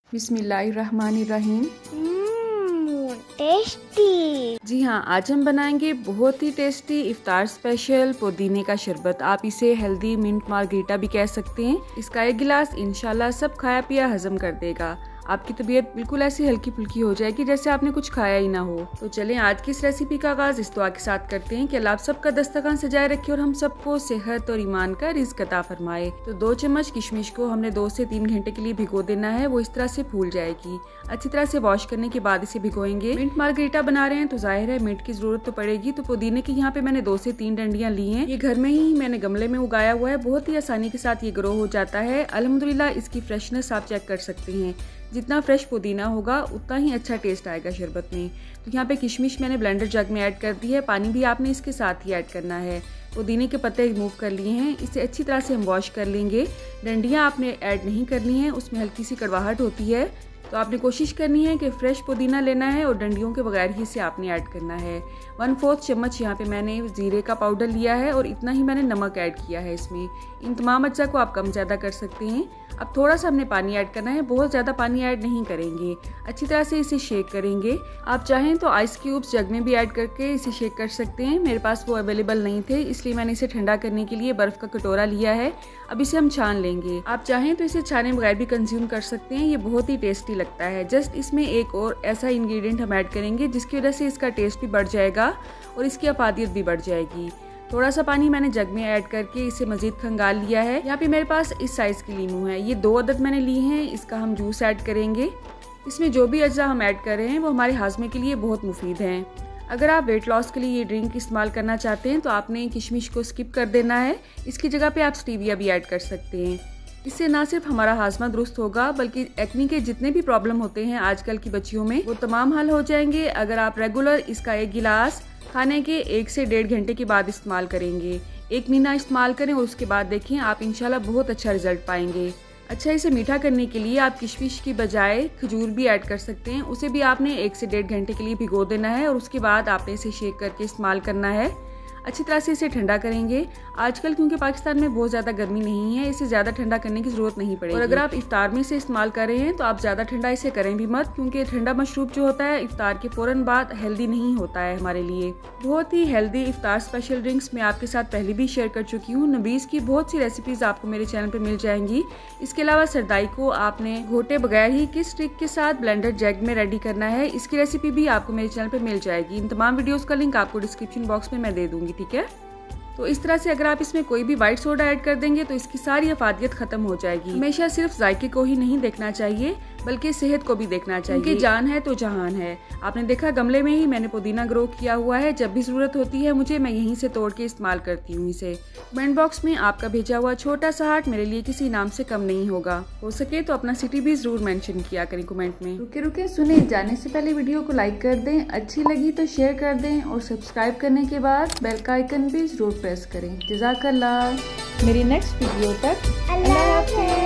बिस्मिल्लाहिर्रहमानिर्रहीम। टेस्टी। जी हाँ, आज हम बनाएंगे बहुत ही टेस्टी इफ्तार स्पेशल पुदीने का शरबत। आप इसे हेल्दी मिंट मार्गरीटा भी कह सकते हैं। इसका एक गिलास इंशाल्लाह सब खाया पिया हजम कर देगा। आपकी तबीयत बिल्कुल ऐसी हल्की फुल्की हो जाएगी जैसे आपने कुछ खाया ही ना हो। तो चलें आज की इस रेसिपी का आगाज इस दुआ के साथ करते हैं कि अल्लाह आप सबका दस्तरखान सजाए रखे और हम सबको सेहत और ईमान का रिज़्क अता फरमाए। तो 2 चम्मच किशमिश को हमने 2 से 3 घंटे के लिए भिगो देना है। वो इस तरह से फूल जाएगी। अच्छी तरह से वॉश करने के बाद इसे भिगोएंगे। मिंट मार्गरीटा बना रहे हैं तो जाहिर है मिंट की जरूरत तो पड़ेगी। तो पुदीने की यहाँ पे मैंने 2 से 3 डंडियां ली हैं। ये घर में ही मैंने गमले में उगाया हुआ है। बहुत ही आसानी के साथ ये ग्रो हो जाता है। अल्हम्दुलिल्लाह इसकी फ्रेशनेस आप चेक कर सकते हैं। जितना फ्रेश पुदीना होगा उतना ही अच्छा टेस्ट आएगा शरबत में। तो यहाँ पे किशमिश मैंने ब्लेंडर जग में ऐड कर दी है। पानी भी आपने इसके साथ ही ऐड करना है। पुदीने के पत्ते रिमूव कर लिए हैं। इसे अच्छी तरह से हम वॉश कर लेंगे। डंडियाँ आपने ऐड नहीं करनी है, उसमें हल्की सी कड़वाहट होती है। तो आपने कोशिश करनी है कि फ्रेश पुदीना लेना है और डंडियों के बगैर ही इसे आपने ऐड करना है। 1/4 चम्मच यहाँ पे मैंने जीरे का पाउडर लिया है और इतना ही मैंने नमक ऐड किया है इसमें। इन तमाम अज्जा को आप कम ज़्यादा कर सकते हैं। अब थोड़ा सा हमने पानी ऐड करना है, बहुत ज़्यादा पानी ऐड नहीं करेंगे। अच्छी तरह से इसे शेक करेंगे। आप चाहें तो आइस क्यूब्स जग में भी ऐड करके इसे शेक कर सकते हैं। मेरे पास वो अवेलेबल नहीं थे, इसलिए मैंने इसे ठंडा करने के लिए बर्फ़ का कटोरा लिया है। अब इसे हम छान लेंगे। आप चाहें तो इसे छाने बगैर भी कंज्यूम कर सकते हैं। ये बहुत ही टेस्टी लगता है। जस्ट इसमें एक और ऐसा इंग्रेडिएंट हम ऐड करेंगे जिसकी वजह से इसका टेस्ट भी बढ़ जाएगा और इसकी अफादियत भी बढ़ जाएगी। थोड़ा सा पानी मैंने जग में ऐड करके इसे मजीद खंगाल लिया है। यहाँ पे मेरे पास इस साइज़ की लीमू है। ये 2 अदद मैंने ली हैं। इसका हम जूस ऐड करेंगे। इसमें जो भी अज्जा हम ऐड कर रहे हैं वो हमारे हाजमे के लिए बहुत मुफीद हैं। अगर आप वेट लॉस के लिए ये ड्रिंक इस्तेमाल करना चाहते हैं तो आपने किशमिश को स्किप कर देना है। इसकी जगह पे आप स्टीविया भी ऐड कर सकते हैं। इससे ना सिर्फ हमारा हाजमा दुरुस्त होगा बल्कि एक्ने के जितने भी प्रॉब्लम होते हैं आजकल की बच्चियों में वो तमाम हल हो जाएंगे अगर आप रेगुलर इसका एक गिलास खाने के 1 से 1.5 घंटे के बाद इस्तेमाल करेंगे। 1 महीना इस्तेमाल करें और उसके बाद देखें आप इंशाल्लाह बहुत अच्छा रिजल्ट पाएंगे। अच्छा, इसे मीठा करने के लिए आप किशमिश की बजाय खजूर भी ऐड कर सकते हैं। उसे भी आपने 1 से 1.5 घंटे के लिए भिगो देना है और उसके बाद आपने इसे शेक करके इस्तेमाल करना है। अच्छी तरह से इसे ठंडा करेंगे। आजकल क्योंकि पाकिस्तान में बहुत ज़्यादा गर्मी नहीं है, इसे ज़्यादा ठंडा करने की ज़रूरत नहीं पड़ेगी। और अगर आप इफ्तार में इसे इस्तेमाल कर रहे हैं तो आप ज़्यादा ठंडा इसे करें भी मत, क्योंकि ठंडा मशरूब जो होता है इफ्तार के फ़ौरन बाद हेल्दी नहीं होता है हमारे लिए। बहुत ही हेल्दी इफ्तार स्पेशल ड्रिंक्स मैं आपके साथ पहले भी शेयर कर चुकी हूँ। नबीज़ की बहुत सी रेसिपीज़ आपको मेरे चैनल पर मिल जाएंगी। इसके अलावा सरदाई को आपने घोटे बगैर ही किस ट्रिक के साथ ब्लेंडर जग में रेडी करना है, इसकी रेसिपी भी आपको मेरे चैनल पर मिल जाएगी। इन तमाम वीडियोज़ का लिंक आपको डिस्क्रिप्शन बॉक्स में मैं दे दूँगी, ठीक है। तो इस तरह से अगर आप इसमें कोई भी व्हाइट सोडा ऐड कर देंगे तो इसकी सारी अफादियत खत्म हो जाएगी। हमेशा सिर्फ जायके को ही नहीं देखना चाहिए बल्कि सेहत को भी देखना चाहिए, क्योंकि जान है तो जहान है। आपने देखा गमले में ही मैंने पुदीना ग्रो किया हुआ है। जब भी जरूरत होती है मुझे, मैं यहीं से तोड़ के इस्तेमाल करती हूँ इसे। कमेंट बॉक्स में आपका भेजा हुआ छोटा सा हार्ट मेरे लिए किसी नाम से कम नहीं होगा। हो सके तो अपना सिटी भी जरूर मेंशन किया करें कमेंट में। रुके सुने, जाने से पहले वीडियो को लाइक कर दें, अच्छी लगी तो शेयर कर दें और सब्सक्राइब करने के बाद बेल का आइकन भी जरूर प्रेस करें। जज़ाकल्लाह। मेरी नेक्स्ट वीडियो तक अल्लाह हाफ़िज़।